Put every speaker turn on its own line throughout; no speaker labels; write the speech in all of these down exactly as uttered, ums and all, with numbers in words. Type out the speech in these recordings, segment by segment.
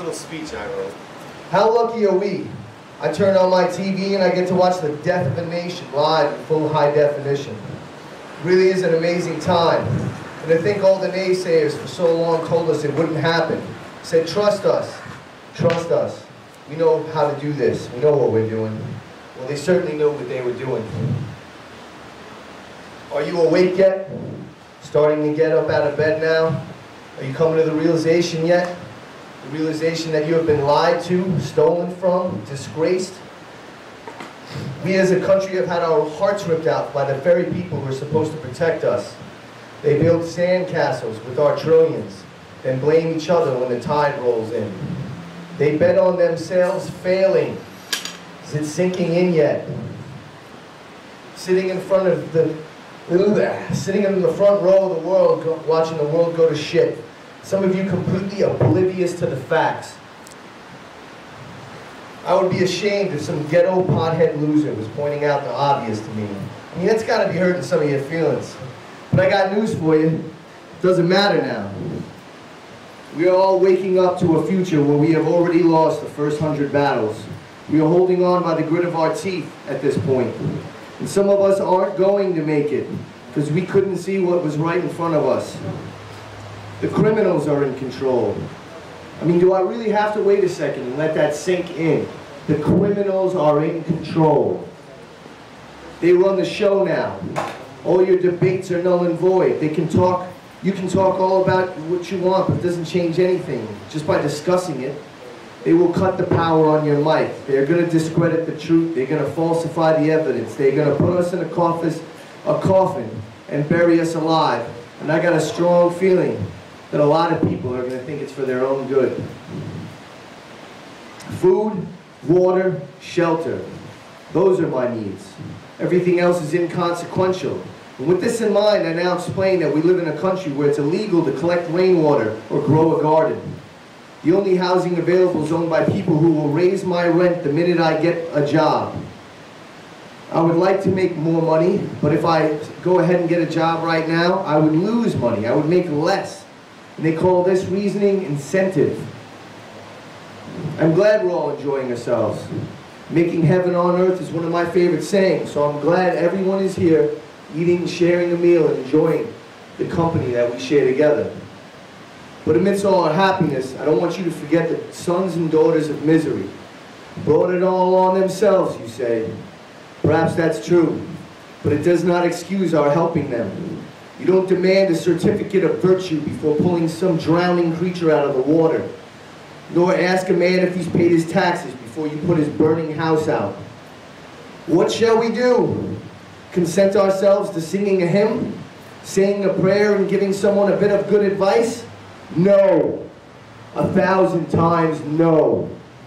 little speech I wrote.
How lucky are we? I turn on my T V and I get to watch the death of a nation live in full high definition. It really is an amazing time. And to think all the naysayers for so long told us it wouldn't happen. Said, trust us, trust us. We know how to do this. We know what we're doing. Well, they certainly knew what they were doing. Are you awake yet? Starting to get up out of bed now? Are you coming to the realization yet? The realization that you have been lied to, stolen from, disgraced? We as a country have had our hearts ripped out by the very people who are supposed to protect us. They build sandcastles with our trillions, then blame each other when the tide rolls in. They bet on themselves failing. Is it sinking in yet? Sitting in front of the, sitting in the front row of the world, go, watching the world go to shit. Some of you completely oblivious to the facts. I would be ashamed if some ghetto pothead loser was pointing out the obvious to me. I mean, that's got to be hurting some of your feelings. But I got news for you. It doesn't matter now. We are all waking up to a future where we have already lost the first hundred battles. We are holding on by the grit of our teeth at this point. And some of us aren't going to make it because we couldn't see what was right in front of us. The criminals are in control. I mean, do I really have to wait a second and let that sink in? The criminals are in control. They run the show now. All your debates are null and void. They can talk, you can talk all about what you want, but it doesn't change anything. Just by discussing it, they will cut the power on your mic. They're going to discredit the truth. They're going to falsify the evidence. They're going to put us in a coffin, a coffin and bury us alive. And I got a strong feeling that a lot of people are going to think it's for their own good. Food, water, shelter. Those are my needs. Everything else is inconsequential. And with this in mind, I now explain that we live in a country where it's illegal to collect rainwater or grow a garden. The only housing available is owned by people who will raise my rent the minute I get a job. I would like to make more money, but if I go ahead and get a job right now, I would lose money. I would make less. And they call this reasoning incentive. I'm glad we're all enjoying ourselves. Making heaven on earth is one of my favorite sayings, so I'm glad everyone is here eating, sharing a meal, and enjoying the company that we share together. But amidst all our happiness, I don't want you to forget the sons and daughters of misery. Brought it all on themselves, you say. Perhaps that's true, but it does not excuse our helping them. You don't demand a certificate of virtue before pulling some drowning creature out of the water, nor ask a man if he's paid his taxes before you put his burning house out. What shall we do? Consent ourselves to singing a hymn, saying a prayer, and giving someone a bit of good advice? No. A thousand times no.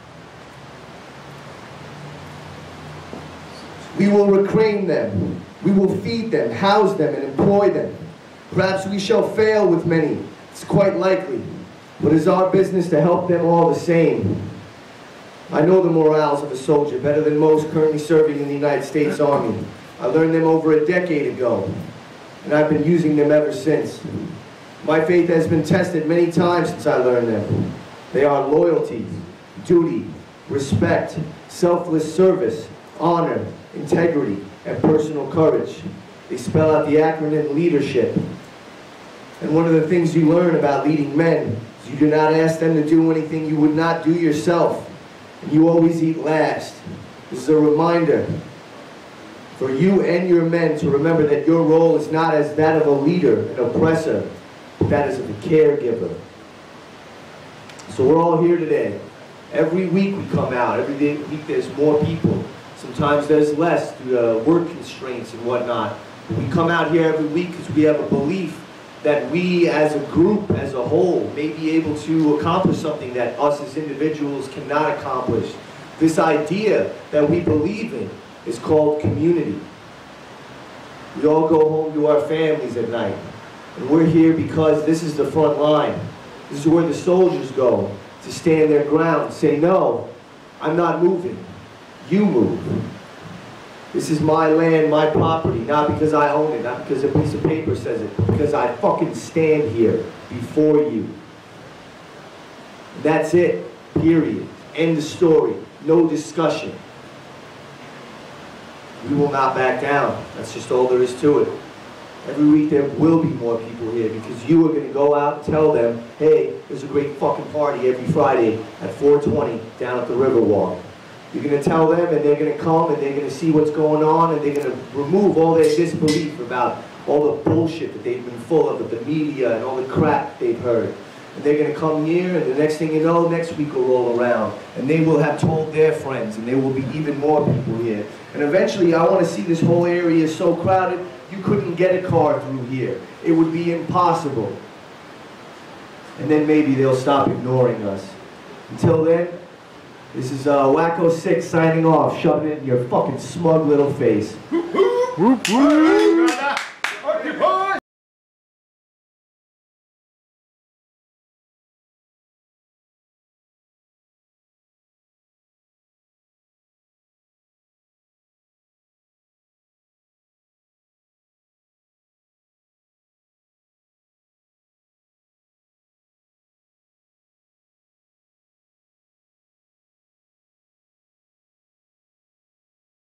We will reclaim them. We will feed them, house them, and employ them. Perhaps we shall fail with many. It's quite likely. But it's our business to help them all the same. I know the morals of a soldier better than most currently serving in the United States Army. I learned them over a decade ago, and I've been using them ever since. My faith has been tested many times since I learned them. They are loyalty, duty, respect, selfless service, honor, integrity, and personal courage. They spell out the acronym leadership. And one of the things you learn about leading men is you do not ask them to do anything you would not do yourself. And you always eat last. This is a reminder for you and your men to remember that your role is not as that of a leader, an oppressor, but that is of a caregiver. So we're all here today. Every week we come out. Every day, week there's more people. Sometimes there's less due to work constraints and whatnot. But we come out here every week because we have a belief that we as a group, as a whole, may be able to accomplish something that us as individuals cannot accomplish. This idea that we believe in is called community. We all go home to our families at night. And we're here because this is the front line. This is where the soldiers go to stand their ground, say, no, I'm not moving. You move. This is my land, my property, not because I own it, not because a piece of paper says it, but because I fucking stand here before you. That's it. Period. End the story. No discussion. We will not back down. That's just all there is to it. Every week there will be more people here because you are going to go out and tell them, hey, there's a great fucking party every Friday at four twenty down at the Riverwalk. You're going to tell them and they're going to come and they're going to see what's going on and they're going to remove all their disbelief about all the bullshit that they've been full of with the media and all the crap they've heard. And they're going to come here and the next thing you know, next week will roll around and they will have told their friends and there will be even more people here. And eventually I want to see this whole area so crowded you couldn't get a car through here. It would be impossible. And then maybe they'll stop ignoring us. Until then, this is uh, WaKKO SicK signing off, shoving it in your fucking smug little face.